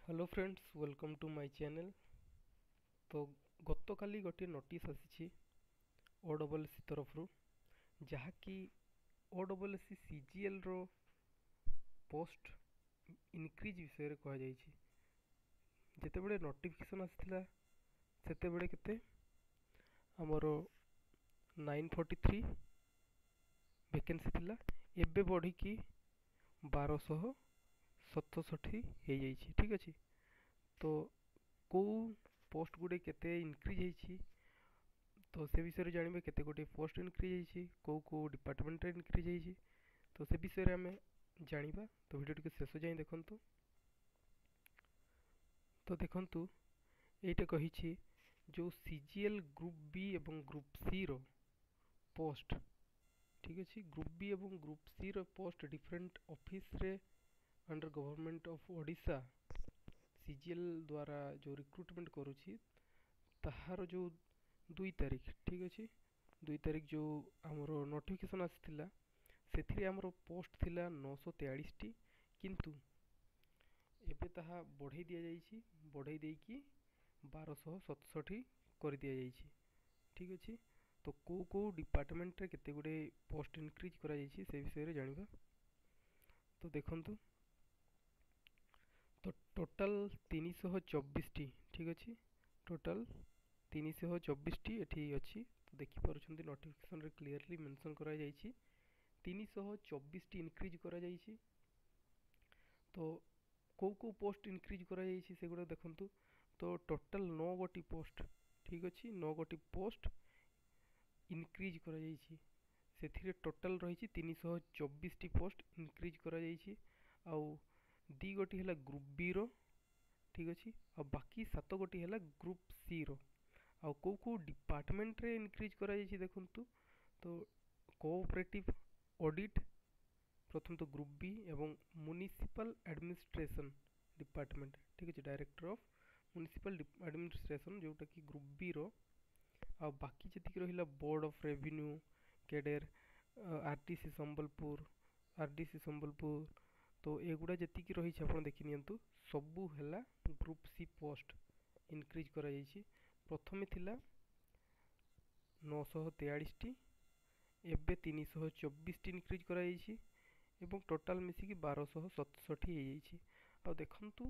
Hello friends, welcome to my channel. तो गत काली गोटे नोटिस आसी ओडब्ल्यूएससी तरफ जहाँकि ओडब्ल्यूएससी सीजीएल रो पोस्ट इनक्रीज विषय कहुई। जितेबले नोटिफिकेशन आसाला सेतेबले केते आमर 943 वैकेंसी थिला, एबे बढ़ी की 1267 हो जाइए। ठीक अच्छे, तो कौ पोस्ट गुड़े केते इनक्रीज होती तो से विषय जानवे केते गोटे पोस्ट इनक्रीज होती कौ कौ डिपार्टमेंट इनक्रीज होती तो से विषय आम जाना। तो वीडियो टी शेष जाए देखु। तो देखु यहीटा कही जो सीजीएल ग्रुप बी एवं ग्रुप सी रो पोस्ट। ठीक अच्छे, ग्रुप बी एवं ग्रुप सी रो पोस्ट डिफरेंट ऑफिस रे under government of Odisha CGL द्वारा जो रिक्रुटमेंट करुँची ताहार जो 2 तारीख। ठीक अच्छे, 2 तारीख जो आमर नोटिफिकेशन आसाला से आमर पोस्ट थिला 943 टी, किंतु एबे ताहा बढ़ई दि जाइए, बढ़ई देकी 1267 कर दि जाइए। ठीक अच्छे, तो कौ कौ डिपार्टमेंट रे केते गुडे पोस्ट इनक्रीज करा जाइए से विषय जानिबा। तो देखंतु, तो टोटल 324 टी। ठीक अच्छे, टोटल 324 टी एठी अच्छी। तो देखिपुंट नोटिफिकेशन रे क्लीयरली मेंशन करा जाइए 324 टी इनक्रीज करा जाइए। तो कौ कौ पोस्ट इनक्रीज करा जाइए से गुड़ा देखंतु। तो टोटल 9 गोटी पोस्ट। ठीक अच्छे, 9 गोटी पोस्ट इनक्रीज करा जाइए। से टोटल रही 324 टी पोस्ट इनक्रीज करा जाइए। आउ 2 गोटी है ग्रुप बी रो। ठीक अच्छे, आ बाकी 7 गोटी है ग्रुप सी रो। आ कौ कौ डिपार्टमेंट रे इनक्रीज करा जाइए देखंतु। तो कोऑपरेटिव ऑडिट प्रथम तो ग्रुप बी एवं म्युनिसिपल एडमिनिस्ट्रेशन डिपार्टमेंट। ठीक अच्छे, डायरेक्टर ऑफ म्युनिसिपल एडमिनिस्ट्रेशन जोटा कि ग्रुप बी रो। आ बाकी जी रहा board of revenue cadre, RTC Sambalpur. तो एगुड़ा जी रही आप देखी नियंतु सबू है ग्रुप सी पोस्ट इनक्रीज करा जाइए। प्रथमे थिला 943 टी, एबे 324 टी इनक्रीज करा जाइए एवं टोटाल मिसिकी 1267 हो। देखंतु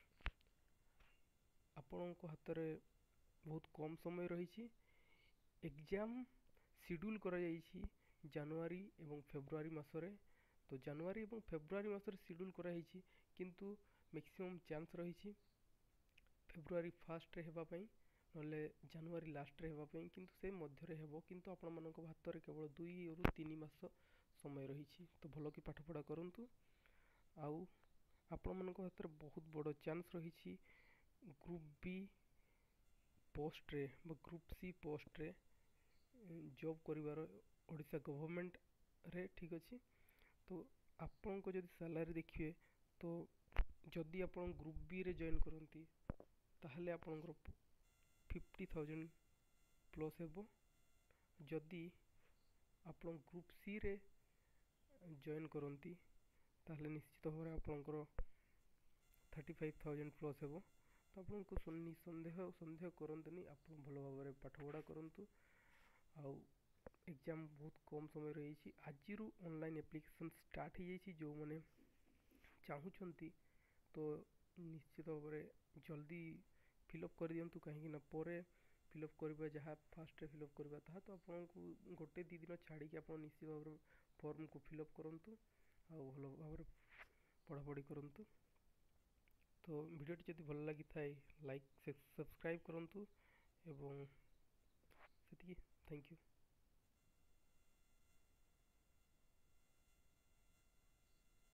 आपणको हाथ में बहुत कम समय रही। एग्जाम शेड्यूल करा जाइए जनवरी एवं फेब्रुआरी मासरे। तो जनवरी एवं फेब्रुआरी मासरे शेड्यूल कराई, किंतु मैक्सिमम चांस रही फेब्रुआरी फास्ट रे हेबा पई नले जनवरी लास्ट रे हेबा पई, किंतु से मध्य रे हेबो। किंतु आपण मानक हाथ में केवल 2 रु 3 मास समय रही। तो भल कि पाठ पढ़ा करंतु। आउ आपण मानक हाथ में बहुत बड़ चांस रही ग्रुप बी पोस्ट रे ग्रुप सी पोस्ट रे जॉब करिवार ओडिशा गवर्नमेंट रे। ठीक अच्छे, तो आपण को जदि सैलरी देखिए तो जदि आपण ग्रुप बी रे जॉइन करती ताहले आपणकर 50,000 प्लस हेबो। जदि आपण ग्रुप सी रे जॉइन करती ताहले निश्चित भाव आपणकर 35,000 प्लस हेबो। तो आपको सन्देह करंतनी, आप भल भाव पाठ पढ़ा करंतु। आउ एग्जाम बहुत कम समय रही। आज ऑनलाइन एप्लिकेशन स्टार्ट हो जाइए, जो मैंने चाहूँगी तो निश्चित भाव जल्दी फिलअप कर दिंतु। कहीं पर फिलअप करवा जहाँ फास्ट फिलअप करवा था, तो आपको गोटे 2 दिन छाड़ी आप निश्चित भाव फॉर्म को फिलअप करूँ आउ भल भाव पढ़ापढ़ी करूँ। तो वीडियोटी जब भल लगी थाए लाइक सब्सक्राइब करूँ एवं थैंक यू।